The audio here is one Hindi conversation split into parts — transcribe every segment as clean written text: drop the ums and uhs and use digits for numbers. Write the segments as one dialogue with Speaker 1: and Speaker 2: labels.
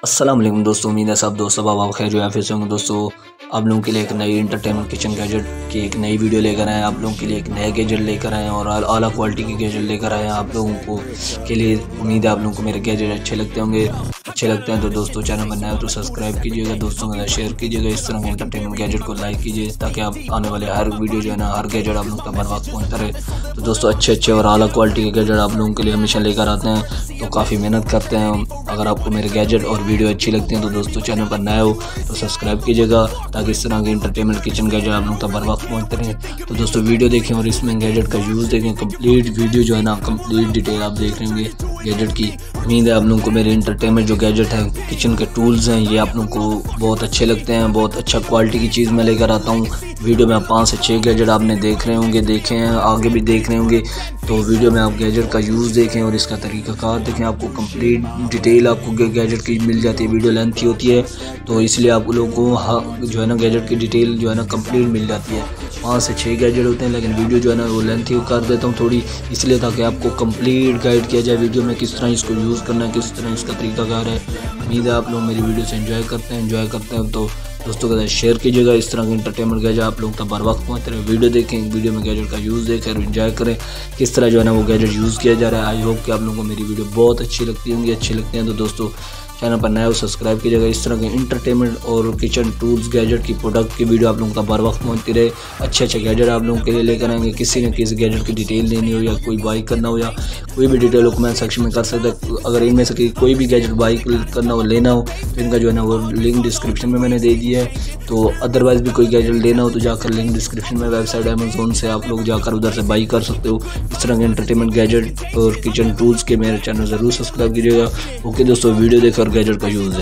Speaker 1: अस्सलाम वालेकुम दोस्तों, उम्मीद है सब दोस्तों आप खैर जो है फिर से होंगे। दोस्तों आप लोगों के लिए एक नई इंटरटेनमेंट किचन गैजेट की एक नई वीडियो लेकर आए। आप लोगों के लिए एक नए गैजेट लेकर आए और आला क्वालिटी के गैजेट लेकर आए हैं। आप लोगों को के लिए उम्मीद है आप लोगों को मेरे गैजेट अच्छे लगते होंगे। अच्छे लगते हैं तो दोस्तों चैनल बनाए हो तो सब्सक्राइब कीजिएगा, दोस्तों के साथ शेयर कीजिएगा। इस तरह के इंटरटेनमेंट गैजेट को लाइक कीजिए ताकि आप आने वाले हर वीडियो जो है ना, हर गैजेट आप लोगों का बर वक्त पहुँचता रहे। तो दोस्तों अच्छे और आला क्वालिटी के गैजेट आप लोगों के लिए हमेशा लेकर आते हैं, तो काफ़ी मेहनत करते हैं। अगर आपको मेरे गैजेट और वीडियो अच्छी लगती हैं तो दोस्तों चैनल पर नए हो तो सब्सक्राइब कीजिएगा ताकि इस तरह के इंटरटेनमेंट किचन गैजेट आप लोग तक बर वक्त पहुँचते रहें। तो दोस्तों वीडियो देखें और इसमें गैजेट का यूज़ देखें। कंप्लीट वीडियो जो है ना, कंप्लीट डिटेल आप देख रहे होंगे गैजेट की। उम्मीद है आप लोगों को मेरे इंटरटेनमेंट जो गैजेट हैं, किचन के टूल्स हैं, ये आप लोगों को बहुत अच्छे लगते हैं। बहुत अच्छा क्वालिटी की चीज़ मैं लेकर आता हूँ। वीडियो में आप 5 से 6 गैजेट आपने देख रहे होंगे, देखे हैं, आगे भी देख रहे होंगे। तो वीडियो में आप गैजेट का यूज़ देखें और इसका तरीक़ाकार देखें। आपको कंप्लीट डिटेल आपको गैजेट की मिल जाती है। वीडियो लेंथ की होती है तो इसलिए आप लोगों को जो है ना गैजेट की डिटेल जो है ना कंप्लीट मिल जाती है। 5 से 6 गैजेट होते हैं, लेकिन वीडियो जो है ना वो लेंथ ही कर देता हूँ थोड़ी, इसलिए ताकि आपको कंप्लीट गाइड किया जाए वीडियो में किस तरह इसको यूज़ करना है, किस तरह इसका तरीक़ाकार है। उम्मीद है आप लोग मेरी वीडियो से एंजॉय करते हैं तो दोस्तों के साथ शेयर कीजिएगा। इस तरह के इंटरटेनमेंट गैजेट आप लोग तक बर वक्त पहुँचते रहे। वीडियो देखें, वीडियो में गैजेट का यूज़ देखें और एंजॉय करें किस तरह जो है ना वो गैजेट यूज़ किया जा रहा है। आई होप कि आप लोगों को मेरी वीडियो बहुत अच्छी लगती होंगी, अच्छी लगती हैं तो दोस्तों चैनल पर नया हो सब्सक्राइब कीजिएगा। इस तरह के इंटरटेनमेंट और किचन टूल्स गैजेट की प्रोडक्ट की वीडियो आप लोगों का बर वक्त पहुँचती रहे। अच्छे गैजेट आप लोगों के लिए लेकर आएंगे। किसी न किसी गैजेट की डिटेल लेनी हो या कोई बाई करना हो या कोई भी डिटेल हो कमेंट सेक्शन में कर सकते हैं। अगर इनमें से कोई भी गैजेट बाई करना हो, लेना हो तो इनका जो है ना वो लिंक डिस्क्रिप्शन में मैंने दे दिया है। तो अदरवाइज़ भी कोई गैजेट लेना हो तो जाकर लिंक डिस्क्रिप्शन में वेबसाइट अमेज़न से आप लोग जाकर उधर से बाई कर सकते हो। इस तरह के एंटरटेनमेंट गैजेट और किचन टूल्स के मेरे चैनल ज़रूर सब्सक्राइब कीजिएगा। ओके दोस्तों, वीडियो देखकर गैजेट का यूज़ है।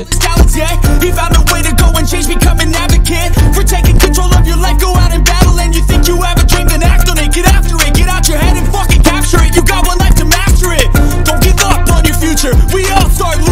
Speaker 2: He found a way to go and change, become an advocate for taking control of your life. Go out and battle, and you think you have a dream, then act on it. Get after it, get out your head and fucking capture it. You got one life to master it. Don't give up on your future. We all start